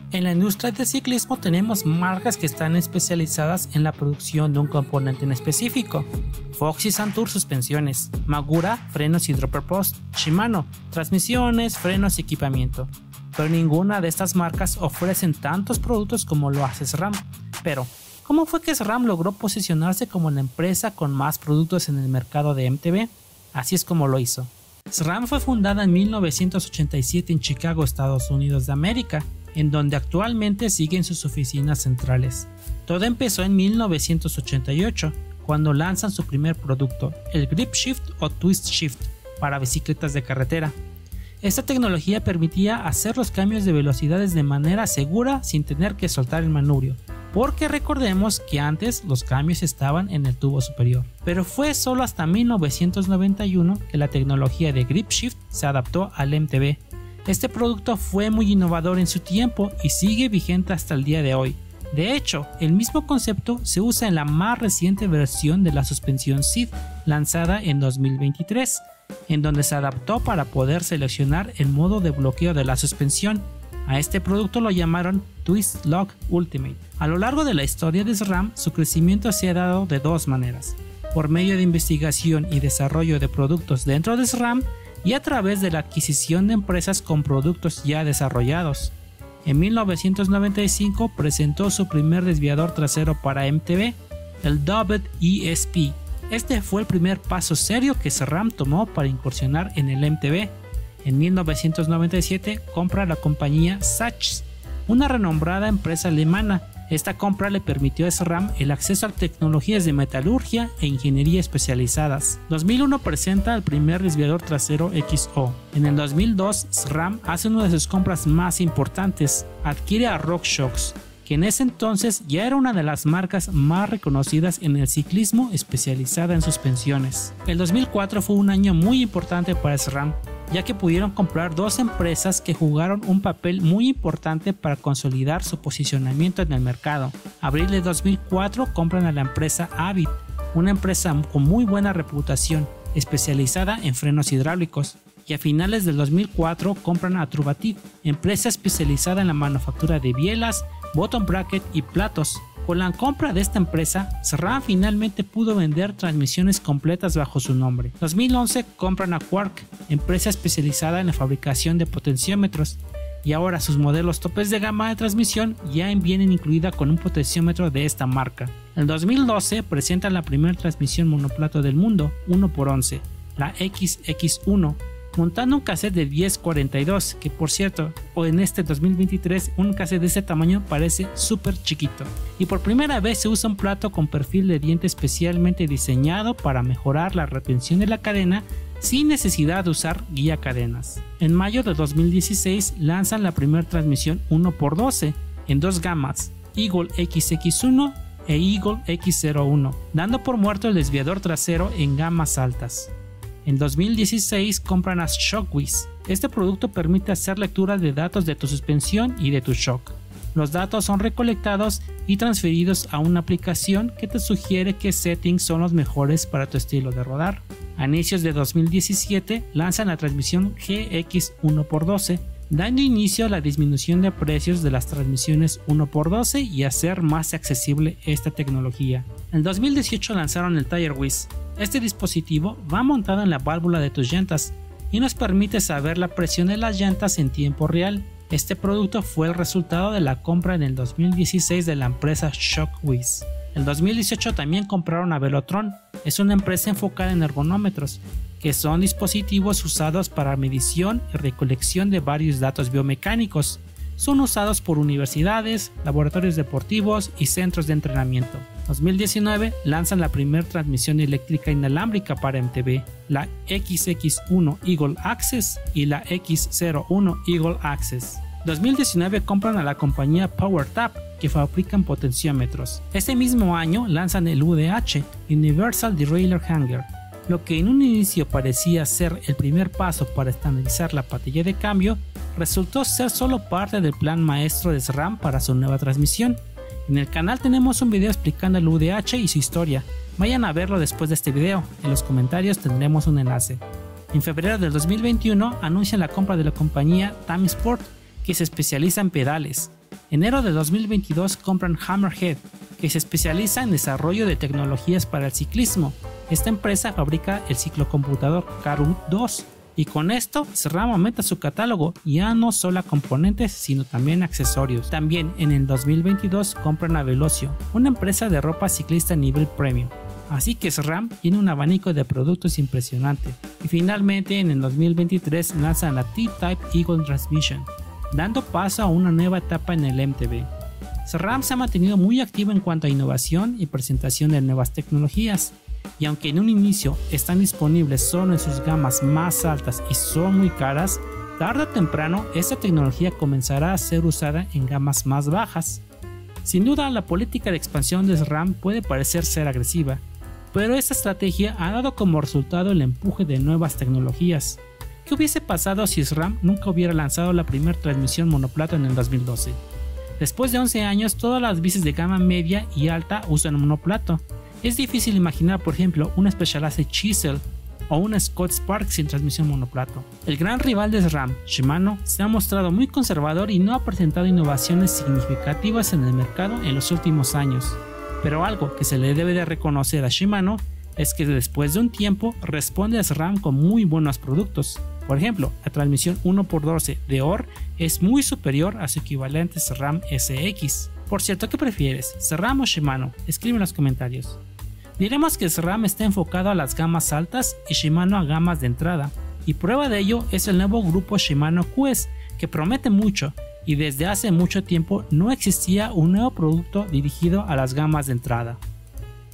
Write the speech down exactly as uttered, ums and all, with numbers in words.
En la industria del ciclismo tenemos marcas que están especializadas en la producción de un componente en específico. Fox y Santur suspensiones, Magura frenos hidropropulsed, Shimano transmisiones, frenos y equipamiento. Pero ninguna de estas marcas ofrecen tantos productos como lo hace SRAM. Pero, ¿cómo fue que SRAM logró posicionarse como la empresa con más productos en el mercado de M T B? Así es como lo hizo. SRAM fue fundada en mil novecientos ochenta y siete en Chicago, Estados Unidos de América, en donde actualmente siguen sus oficinas centrales. Todo empezó en mil novecientos ochenta y ocho, cuando lanzan su primer producto, el Grip Shift o Twist Shift, para bicicletas de carretera. Esta tecnología permitía hacer los cambios de velocidades de manera segura sin tener que soltar el manubrio, porque recordemos que antes los cambios estaban en el tubo superior. Pero fue solo hasta mil novecientos noventa y uno que la tecnología de Grip Shift se adaptó al M T B. Este producto fue muy innovador en su tiempo y sigue vigente hasta el día de hoy. De hecho, el mismo concepto se usa en la más reciente versión de la suspensión S I D, lanzada en dos mil veintitrés, en donde se adaptó para poder seleccionar el modo de bloqueo de la suspensión. A este producto lo llamaron Twist Lock Ultimate. A lo largo de la historia de SRAM, su crecimiento se ha dado de dos maneras: por medio de investigación y desarrollo de productos dentro de SRAM y a través de la adquisición de empresas con productos ya desarrollados. En mil novecientos noventa y cinco presentó su primer desviador trasero para M T B, el Doublet E S P. Este fue el primer paso serio que SRAM tomó para incursionar en el M T B. En mil novecientos noventa y siete compra la compañía Sachs, una renombrada empresa alemana. Esta compra le permitió a SRAM el acceso a tecnologías de metalurgia e ingeniería especializadas. dos mil uno presenta el primer desviador trasero X O. En el dos mil dos, SRAM hace una de sus compras más importantes, adquiere a RockShox, que en ese entonces ya era una de las marcas más reconocidas en el ciclismo especializada en suspensiones. El dos mil cuatro fue un año muy importante para SRAM, ya que pudieron comprar dos empresas que jugaron un papel muy importante para consolidar su posicionamiento en el mercado. Abril de dos mil cuatro compran a la empresa Avid, una empresa con muy buena reputación, especializada en frenos hidráulicos, y a finales del dos mil cuatro compran a Truvativ, empresa especializada en la manufactura de bielas, bottom bracket y platos. Con la compra de esta empresa, SRAM finalmente pudo vender transmisiones completas bajo su nombre. dos mil once compran a Quark, empresa especializada en la fabricación de potenciómetros, y ahora sus modelos topes de gama de transmisión ya vienen incluida con un potenciómetro de esta marca. En dos mil doce presentan la primera transmisión monoplato del mundo, uno por once, la X X uno, montando un cassette de diez cuarenta y dos, que por cierto, o en este dos mil veintitrés un cassette de ese tamaño parece súper chiquito. Y por primera vez se usa un plato con perfil de diente especialmente diseñado para mejorar la retención de la cadena sin necesidad de usar guía cadenas. En mayo de dos mil dieciséis lanzan la primera transmisión uno por doce en dos gamas, Eagle X X uno e Eagle X cero uno, dando por muerto el desviador trasero en gamas altas. En dos mil dieciséis compran a Shockwiz. Este producto permite hacer lectura de datos de tu suspensión y de tu shock. Los datos son recolectados y transferidos a una aplicación que te sugiere qué settings son los mejores para tu estilo de rodar. A inicios de dos mil diecisiete lanzan la transmisión G X uno por doce, dando inicio a la disminución de precios de las transmisiones uno por doce y hacer más accesible esta tecnología. En dos mil dieciocho lanzaron el TireWiz. Este dispositivo va montado en la válvula de tus llantas y nos permite saber la presión de las llantas en tiempo real. Este producto fue el resultado de la compra en el dos mil dieciséis de la empresa Shockwiz. En dos mil dieciocho también compraron a Velotron. Es una empresa enfocada en ergonómetros, que son dispositivos usados para medición y recolección de varios datos biomecánicos. Son usados por universidades, laboratorios deportivos y centros de entrenamiento. En dos mil diecinueve lanzan la primera transmisión eléctrica inalámbrica para M T B, la X X uno Eagle Access y la X cero uno Eagle Access. En dos mil diecinueve compran a la compañía PowerTap, que fabrican potenciómetros. Ese mismo año lanzan el U D H, Universal Derailleur Hanger. Lo que en un inicio parecía ser el primer paso para estandarizar la patilla de cambio, resultó ser solo parte del plan maestro de SRAM para su nueva transmisión. En el canal tenemos un video explicando el U D H y su historia. Vayan a verlo después de este video, en los comentarios tendremos un enlace. En febrero del dos mil veintiuno anuncian la compra de la compañía Tam Sport, que se especializa en pedales. Enero de dos mil veintidós compran Hammerhead, que se especializa en desarrollo de tecnologías para el ciclismo. Esta empresa fabrica el ciclocomputador Karoo dos y con esto SRAM aumenta su catálogo ya no solo a componentes sino también accesorios. También en el dos mil veintidós compran a Velocio, una empresa de ropa ciclista a nivel premium. Así que SRAM tiene un abanico de productos impresionante. Y finalmente en el dos mil veintitrés lanzan la T-Type Eagle Transmission, dando paso a una nueva etapa en el M T B. SRAM se ha mantenido muy activo en cuanto a innovación y presentación de nuevas tecnologías, y aunque en un inicio están disponibles solo en sus gamas más altas y son muy caras, tarde o temprano esta tecnología comenzará a ser usada en gamas más bajas. Sin duda la política de expansión de SRAM puede parecer ser agresiva, pero esta estrategia ha dado como resultado el empuje de nuevas tecnologías. ¿Qué hubiese pasado si SRAM nunca hubiera lanzado la primera transmisión monoplato en el dos mil doce? Después de once años, todas las bicis de gama media y alta usan monoplato. Es difícil imaginar, por ejemplo, una Specialized Chisel o una Scott Spark sin transmisión monoplato. El gran rival de SRAM, Shimano, se ha mostrado muy conservador y no ha presentado innovaciones significativas en el mercado en los últimos años. Pero algo que se le debe de reconocer a Shimano es que después de un tiempo responde a SRAM con muy buenos productos. Por ejemplo, la transmisión uno por doce de O R es muy superior a su equivalente SRAM S X. Por cierto, ¿qué prefieres? ¿SRAM o Shimano? Escribe en los comentarios. Diremos que SRAM está enfocado a las gamas altas y Shimano a gamas de entrada, y prueba de ello es el nuevo grupo Shimano Q S, que promete mucho, y desde hace mucho tiempo no existía un nuevo producto dirigido a las gamas de entrada.